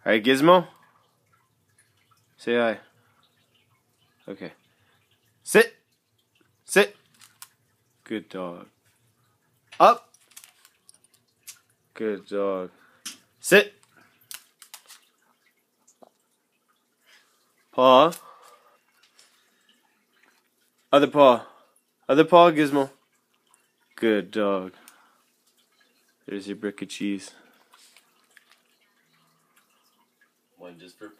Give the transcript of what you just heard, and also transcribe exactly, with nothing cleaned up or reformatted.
Alright, Gizmo. Say hi. Okay. Sit. Sit. Good dog. Up. Good dog. Sit. Paw. Other paw. Other paw, Gizmo. Good dog. There's your brick of cheese. One just for